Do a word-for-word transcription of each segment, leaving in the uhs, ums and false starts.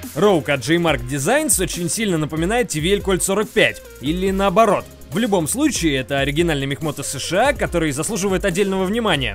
Rogue от J-Mark Designs очень сильно напоминает ти ви эл Colt сорок пять, или наоборот. В любом случае, это оригинальный мехмод из США, который заслуживает отдельного внимания.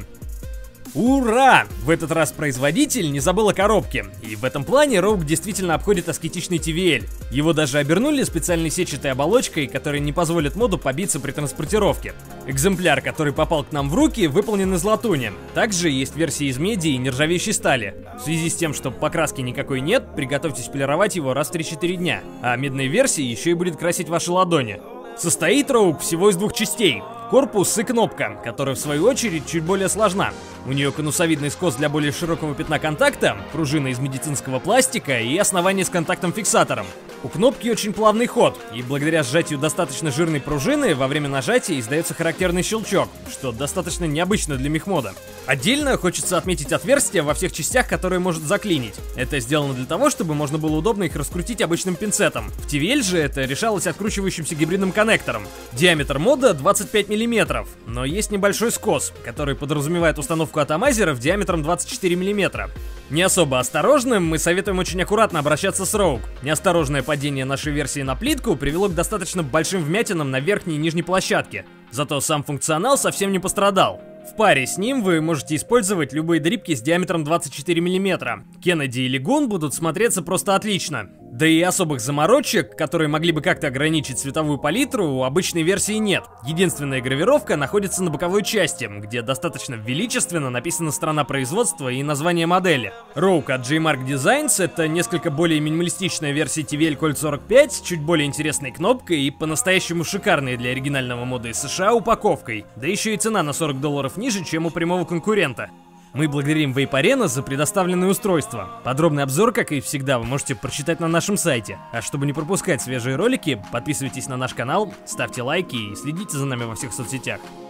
Ура! В этот раз производитель не забыл о коробке, и в этом плане Rogue действительно обходит аскетичный ти ви эл. Его даже обернули специальной сетчатой оболочкой, которая не позволит моду побиться при транспортировке. Экземпляр, который попал к нам в руки, выполнен из латуни. Также есть версии из меди и нержавеющей стали. В связи с тем, что покраски никакой нет, приготовьтесь полировать его раз в три-четыре дня, а медной версии еще и будет красить ваши ладони. Состоит Rogue всего из двух частей. Корпус и кнопка, которая в свою очередь чуть более сложна. У нее конусовидный скос для более широкого пятна контакта, пружина из медицинского пластика и основание с контактом-фиксатором. У кнопки очень плавный ход, и благодаря сжатию достаточно жирной пружины во время нажатия издается характерный щелчок, что достаточно необычно для мехмода. Отдельно хочется отметить отверстия во всех частях, которые может заклинить. Это сделано для того, чтобы можно было удобно их раскрутить обычным пинцетом. В ти ви эл же это решалось откручивающимся гибридным коннектором. Диаметр мода двадцать пять миллиметров, но есть небольшой скос, который подразумевает установку атомайзеров диаметром двадцать четыре миллиметра. Не особо осторожным мы советуем очень аккуратно обращаться с Rogue. Неосторожное падение нашей версии на плитку привело к достаточно большим вмятинам на верхней и нижней площадке. Зато сам функционал совсем не пострадал. В паре с ним вы можете использовать любые дрипки с диаметром двадцать четыре миллиметра. Кеннеди или Гун будут смотреться просто отлично. Да и особых заморочек, которые могли бы как-то ограничить цветовую палитру, у обычной версии нет. Единственная гравировка находится на боковой части, где достаточно величественно написана страна производства и название модели. Rogue от J-Mark Designs — это несколько более минималистичная версия ти ви эл Colt сорок пять с чуть более интересной кнопкой и по-настоящему шикарной для оригинального мода из США упаковкой. Да еще и цена на сорок долларов ниже, чем у прямого конкурента. Мы благодарим Vape Arena за предоставленное устройство. Подробный обзор, как и всегда, вы можете прочитать на нашем сайте. А чтобы не пропускать свежие ролики, подписывайтесь на наш канал, ставьте лайки и следите за нами во всех соцсетях.